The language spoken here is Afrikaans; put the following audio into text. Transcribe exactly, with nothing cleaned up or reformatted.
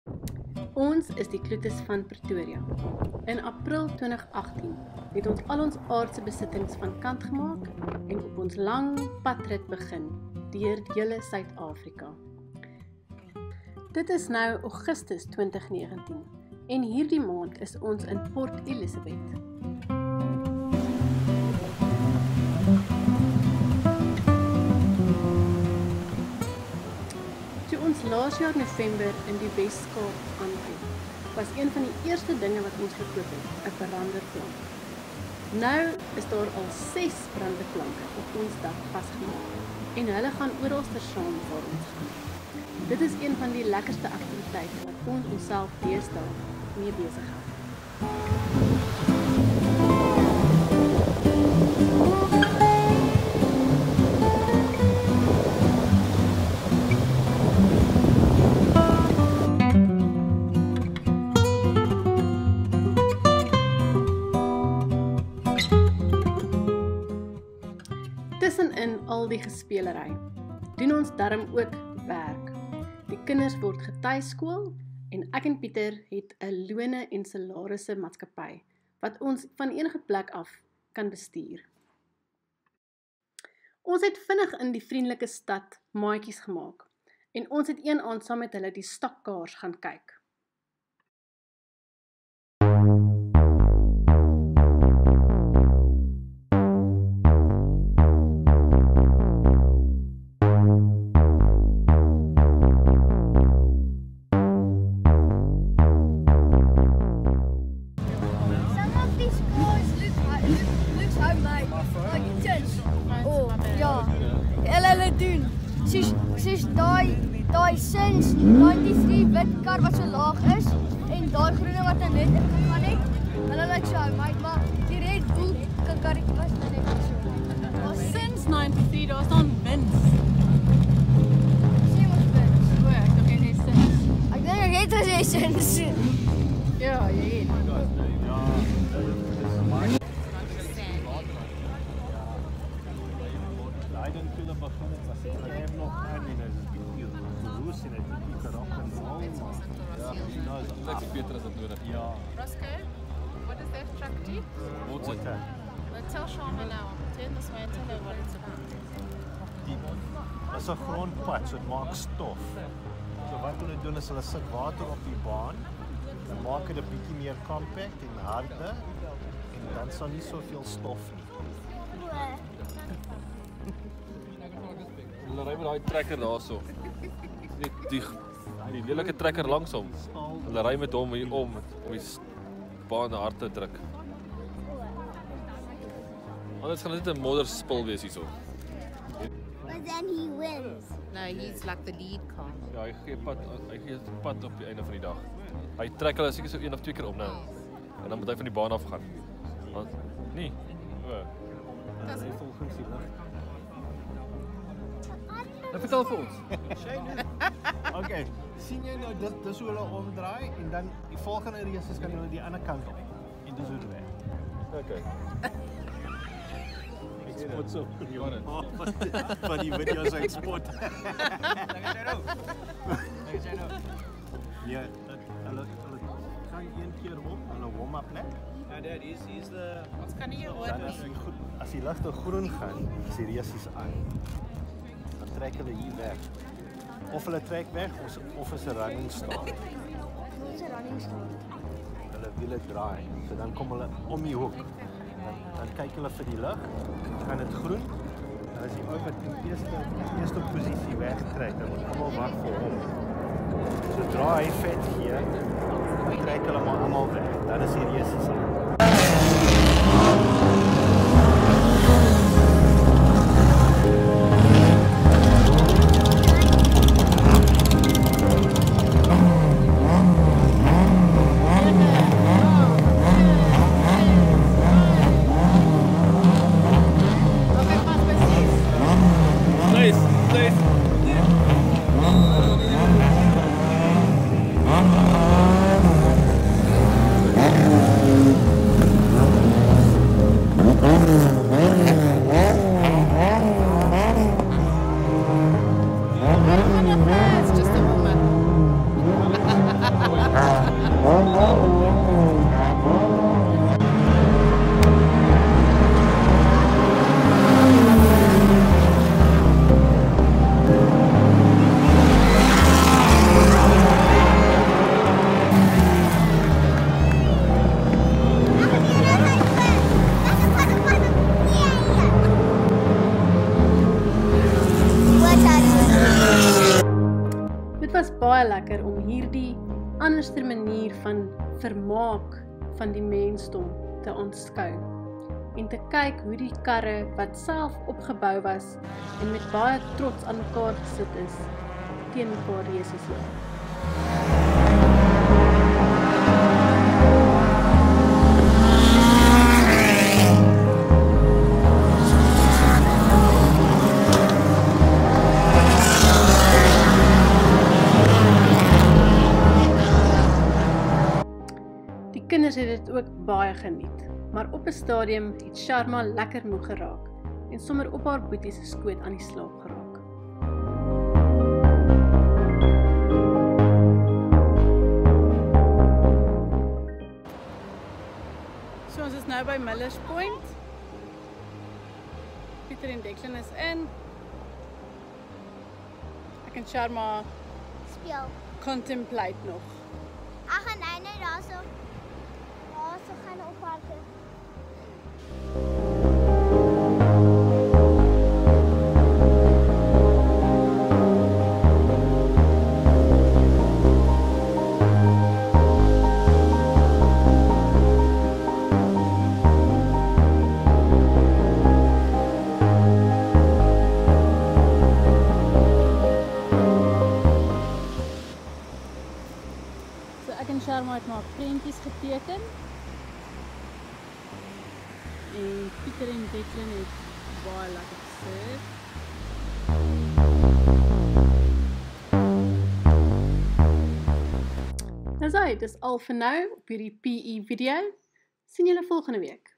Ons is die Kloetes van Pretoria. In April twintig agttien het ons al ons aardse besittings van kant gemaak en op ons lang padrit begin deur die hele Suid-Afrika. Dit is nou Augustus twintig negentien en hierdie maand is ons in Port Elizabeth. Toe ons laas jaar November in die Wes-Kaap aankom, was een van die eerste dinge wat ons gekoop het, 'n veranderplank. Nou is daar al ses branderplanke op ons dak vasgemaak en hulle gaan oral saam waar ons gaan. Dit is een van die lekkerste aktiwiteite wat ons onsself deesdae mee besig hou. Tussenin al die gespelery, doen ons darm ook werk. Die kinders word getuiskool en ek en Pieter het 'n lone en salarisse maatskappy wat ons van enige plek af kan bestuur. Ons het vinnig in die vriendelike stad maatjies gemaak en ons het een aand saam met hulle die stokkaars gaan kyk. Soos daai daai Sins ninety-three wit kar wat so laag is en daai groene wat dan net ingegaan het. Hulle lyk so, maar maar die Red Bull karretjie was dan net so. Maar Sins ninety-three, daar staan wins. Sien ons wins. O, ek dink jy sê Sins. Ek dink ek het gesê Sins. Ja, jy het. Ek is beter as dit nodig. Ja. Roscoe, what does that truck do? Water. Well, tell Sharma now. Turn this way and tell her what it's about. Dit is 'n grondpad, so dit maak stof. So wat hulle doen is hulle sit water op die baan, dan maak dit 'n bietjie meer compact en harder en dan sal nie soveel stof nie. Hulle ry met daai trekker daarso. Net die die lelike trekker langs hom. Hulle ry met hom hier om om die baan hard te druk. Anders gaan dit 'n modderspul wees hierso. But then he wins. No, he's like the lead car. Ja, hy gee pad hy gee pad op die einde van die dag. Hy trek hulle seker so een of twee keer om nou. En dan moet hy van die baan af gaan. Want nee. O. Dis volgens die lig. Nou vertel vir ons. Okay, sien jy nou dit dis hoe hulle omdraai en dan die volgende races kan hulle die ander kant op. En dis hoe dit werk. Okay. Ek spot so. Van die video's ek spot. Ja, hulle hulle gaan een keer op, hulle warm-up net. No, Dad, he's, he's the... Ons kan nie hoor Dan as nie. die goed, as die ligte groen gaan, is die races aan. Dan trek hulle hier weg. Of hulle trek weg of, of is 'n running start. Dis 'n running start. Hulle wiele draai. So dan kom hulle om die hoek. Dan, dan kyk hulle vir die lig, gaan dit groen. Dan as die ou wat in eerste eerste posisie wegtrek, dan moet almal wag vir hom. Sodra hy vet gee, dan trek hulle maar almal weg. Dan is die races aan. Nice, nice. It's just a woman. hierdie anderste manier van vermaak van die mensdom te aanskou en te kyk hoe die karre wat self opgebou was en met baie trots aan mekaar gesit is, teen mekaar reuses loop. Die kinders het dit ook baie geniet, maar op 'n stadium het Sharma lekker moeg geraak en sommer op haar boetie se skoot aan die slaap geraak. So ons is nou by Millers Point. Pieter en Declan is in. Ek en Sharma Speel. contemplate nog. Ag nee, nee, daarso. Daarso gaan opparke. So ek en Sharma het maar prentjies geteken. En Pieter en Declan het baie lekker gesit. Dis hy, dis al vir nou op hierdie P E video. Sien julle volgende week.